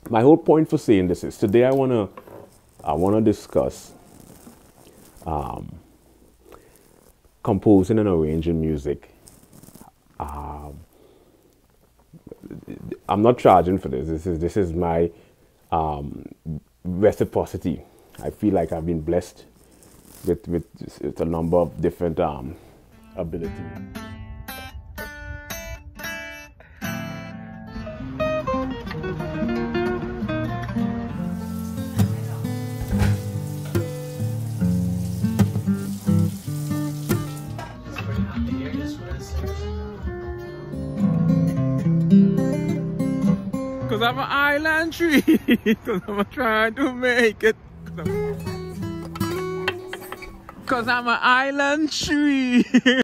my whole point for saying this is today I wanna discuss composing and arranging music. I'm not charging for this. This is my reciprocity. I feel like I've been blessed with a number of different abilities. Cause I'm an island tree, cause I'm trying to make it. Cause I'm an island tree.